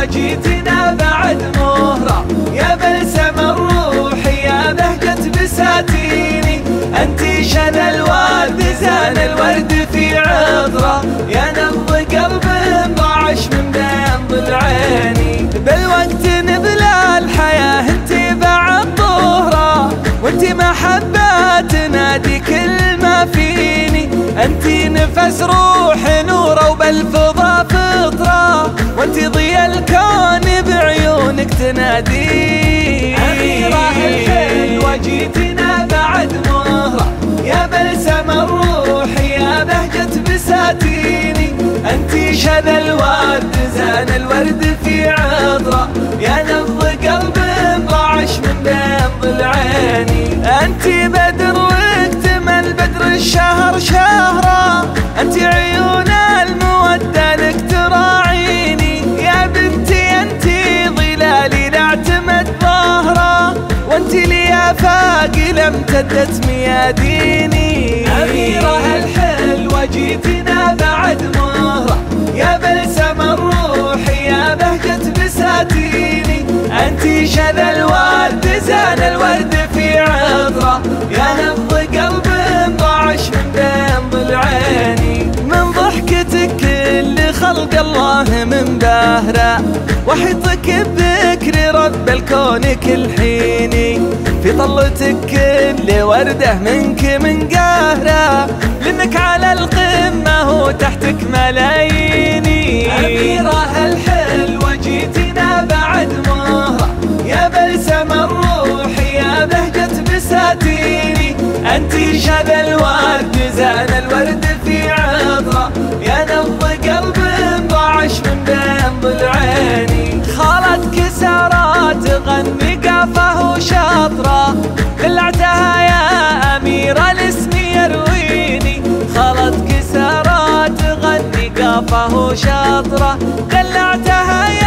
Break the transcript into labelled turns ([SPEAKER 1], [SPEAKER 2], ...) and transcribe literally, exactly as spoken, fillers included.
[SPEAKER 1] وجيتنا بعد مهرة، يا بلسم الروح يا بهجة بساتيني، انتي شذا الورد زان الورد في عطرة، يا نبض قلب ضاعش من بين ضلعيني، بالوقت نبلى الحياة انتي بعد ظهرة، وانتي محبة تنادي كل ما فيني، انتي نفس روح نورة وبالفضا فطرة، وانتي ضياء الكون بعيونك تنادي. أميرة الحلوة جيتنا بعد مهرة، يا بلسم الروح يا بهجة بساتيني، انتي شذا الورد زان الورد في عطرة، يا نبض قلب ضاعش من بين ضلعيني، انتي بدر واكتمل بدر الشهر شهرة، انتي عيون المودة لك تراعيني، يا بنتي انتي ظلالي لاعتمد ظهرة، وانتي لي افاقي لامتدت مياديني. أميرة الحلوة جيتنا بعد مهرة، يا بلسم الروح يا بهجة بساتيني، انتي شذا الورد زان الورد في عطرة، يا نبض قلب ضاعش من بين ضلعيني، من ضحكتك كل خلق الله من باهرة، وحيطك بذكر رب الكون كل حيني، في طلتك كل وردة منك من قاهرة، لانك على القمة وتحتك ملاييني. أميرة الحلوة جيتنا بعد مهرة، يا بلسم الروح يا بهجة بساتيني، انتي شذا الورد زان الورد في عطرة، يا نبض قلب ضاعش من بين ضلعيني، خالت كسرات تغني قافة وشاطرة، دلعتها يا أميرة الاسم يرويني، خالت كسرات تغني قافة وشاطرة، دلعتها يا